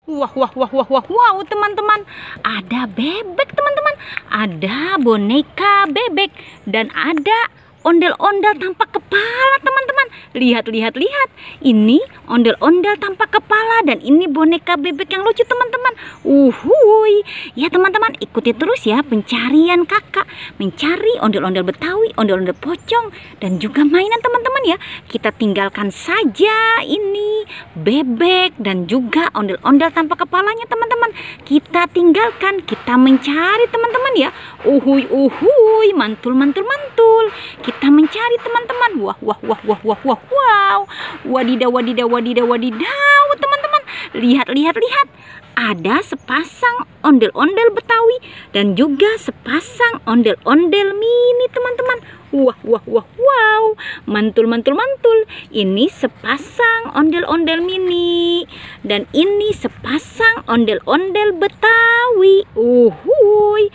Wah, wah, wah, wah, wah, wow, teman-teman, ada bebek, teman-teman, ada boneka bebek, dan ada ondel-ondel tanpa kepala, teman-teman. Lihat, lihat, lihat, ini ondel-ondel tanpa kepala, dan ini boneka bebek yang lucu, teman-teman. Uhuy, ya teman-teman, ikuti terus ya pencarian kakak, mencari ondel-ondel Betawi, ondel-ondel pocong, dan juga mainan, teman-teman ya. Kita tinggalkan saja ini bebek dan juga ondel-ondel tanpa kepalanya, teman-teman. Kita tinggalkan, kita mencari, teman-teman ya. Uhuy, uhuy, mantul, mantul, mantul. Kita mencari, teman-teman. Wah, wah, wah, wah, wah, wah, wow. Wadidaw, wadidaw, wadidaw, wadidaw, teman-teman. Lihat, lihat, lihat. Ada sepasang ondel-ondel Betawi dan juga sepasang ondel-ondel mini, teman-teman. Wah, wah, wah, wow. Mantul, mantul, mantul. Ini sepasang ondel-ondel mini dan ini sepasang ondel-ondel Betawi. Uhuy.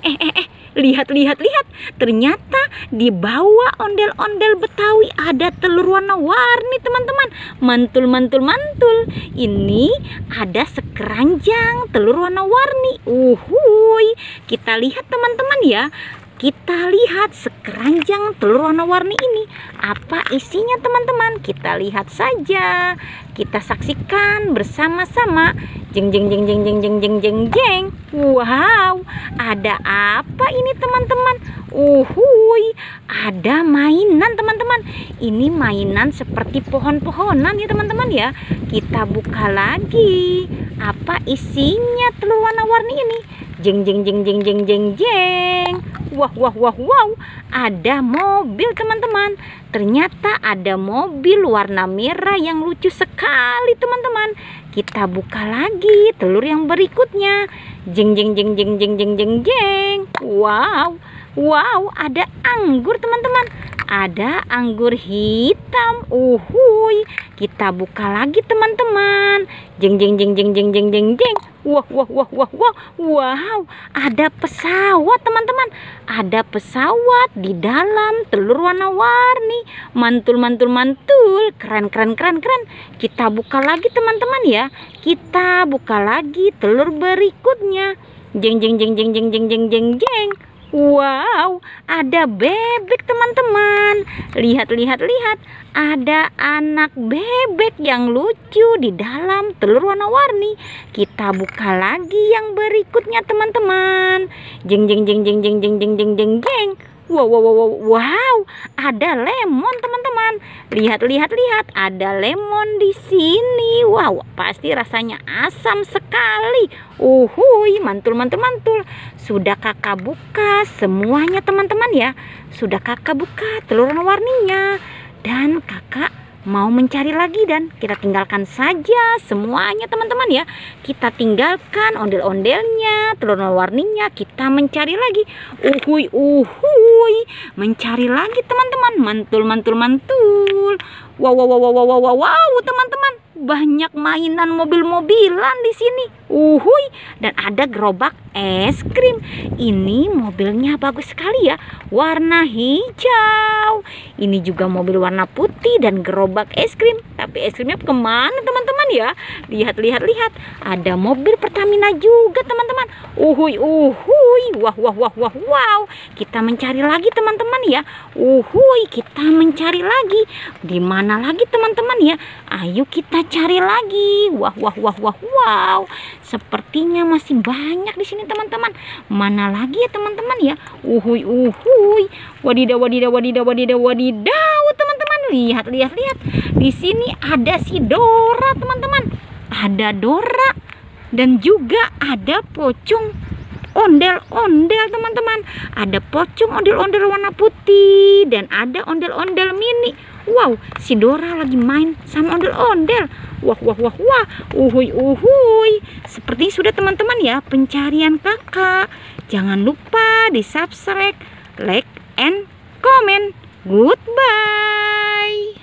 Lihat, lihat, lihat. Ternyata di bawah ondel-ondel Betawi ada telur warna-warni, teman-teman. Mantul, mantul, mantul. Ini ada sekeranjang telur warna-warni. Uhuy. Kita lihat, teman-teman ya. Kita lihat sekeranjang telur warna-warni ini. Apa isinya, teman-teman? Kita lihat saja. Kita saksikan bersama-sama. Jeng, jeng, jeng, jeng, jeng, jeng, jeng, jeng, jeng. Wow, ada apa ini, teman-teman? Uhuy, ada mainan, teman-teman. Ini mainan seperti pohon-pohonan ya, teman-teman ya. Kita buka lagi. Apa isinya telur warna-warni ini? Jeng, jeng, jeng, jeng, jeng, jeng, jeng. Wah, wah, wah, wow. Ada mobil, teman-teman. Ternyata ada mobil warna merah yang lucu sekali, teman-teman. Kita buka lagi telur yang berikutnya. Jeng, jeng, jeng, jeng, jeng, jeng, jeng, jeng. Wow, wow, ada anggur, teman-teman. Ada anggur hitam. Uhuy. Kita buka lagi, teman-teman. Jeng, jeng, jeng, jeng, jeng, jeng, jeng, jeng. Wah, wah, wah, wah, wah. Wow, ada pesawat, teman-teman. Ada pesawat di dalam telur warna-warni. Mantul, mantul, mantul. Keren, keren, keren, keren. Kita buka lagi, teman-teman ya. Kita buka lagi telur berikutnya. Jeng, jeng, jeng, jeng, jeng, jeng, jeng, jeng, jeng. Wow, ada bebek, teman-teman. Lihat, lihat, lihat. Ada anak bebek yang lucu di dalam telur warna-warni. Kita buka lagi yang berikutnya, teman-teman. Jeng, jeng, jeng, jeng, jeng, jeng, jeng, jeng, jeng, jeng. Wow, wow, wow, wow, wow. Ada lemon, teman-teman. Lihat, lihat, lihat. Ada lemon di sini. Wow, pasti rasanya asam sekali. Uhuy, mantul, mantul, mantul. Sudah kakak buka semuanya, teman-teman ya. Sudah kakak buka telur warna-warninya. Dan kakak mau mencari lagi dan kita tinggalkan saja semuanya, teman-teman ya. Kita tinggalkan ondel-ondelnya, telur warninya, kita mencari lagi. Uhuy, uhuy, mencari lagi, teman-teman. Mantul, mantul, mantul. Wow, wow, wow, wow, wow, wow, wow, teman-teman. Banyak mainan mobil-mobilan di sini. Uhuy, dan ada gerobak es krim. Ini mobilnya bagus sekali ya, warna hijau. Ini juga mobil warna putih dan gerobak es krim. Tapi es krimnya kemana, teman-teman ya? Lihat, lihat, lihat. Ada mobil Pertamina juga, teman-teman. Uhuy, uhuy. Wah, wah, wah, wah, wow. Kita mencari lagi, teman-teman ya. Uhuy, kita mencari lagi. Di mana lagi, teman-teman ya? Ayo kita cari lagi. Wah, wah, wah, wah, wow. Sepertinya masih banyak di sini, teman-teman. Mana lagi ya, teman-teman ya? Uhuy, uhuy. Wadidaw, wadidaw, wadidaw, wadidaw, wadidaw, teman-teman. Lihat, lihat, lihat. Di sini ada si Dora, teman-teman. Ada Dora dan juga ada pocong ondel-ondel, teman-teman. Ada pocong ondel-ondel warna putih dan ada ondel-ondel mini. Wow, si Dora lagi main sama ondel-ondel. Wah, wah, wah, wah. Uhuy, uhuy. Seperti sudah, teman-teman ya, pencarian kakak. Jangan lupa di subscribe, like, and comment. Goodbye.